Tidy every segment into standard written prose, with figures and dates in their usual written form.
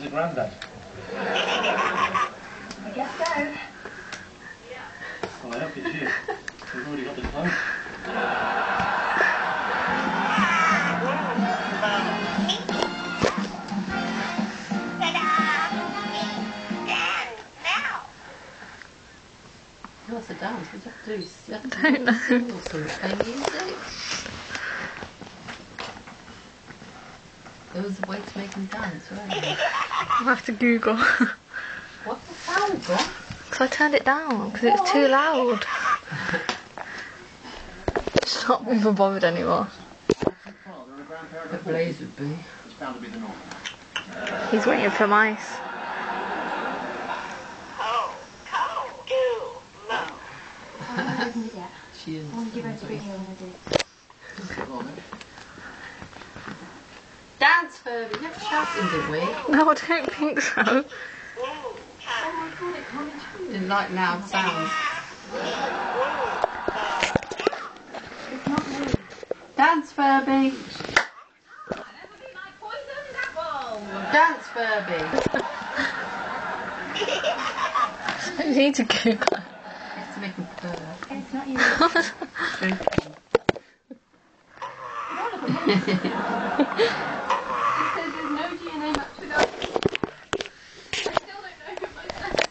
a granddad. I guess so. Well, I hope it's you. We've already got the clothes. What's the dance? What do you have to do? I don't know. Sing or something, music? There was a way to make them dance, weren't there? I'll have to Google. What's the sound gone? Because I turned it down, because it's too loud. It's not even bothered anymore. The Blaze would be. It's bound to be the norm. He's waiting for mice. She is. Dance, Furby. Never shouting, did we? No, I don't think so. Didn't like loud sounds. Dance, Furby. Dance, Furby. You need to Google it. It's to make him purr. It's not you. It says there's no DNA match without. I still don't know who my son is.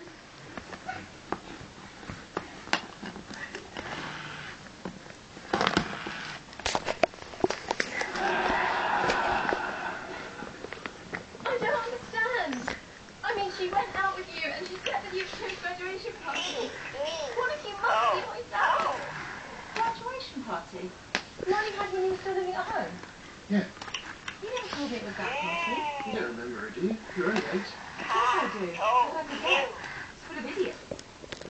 I don't understand. I mean, she went out with you and she slept with you for his graduation party. One of you must be my dad. Graduation party? The one you had when you were still living at home? Yeah. You never told me it was that party. You don't remember it, do you? You're only 8. Of course I do. But I forget.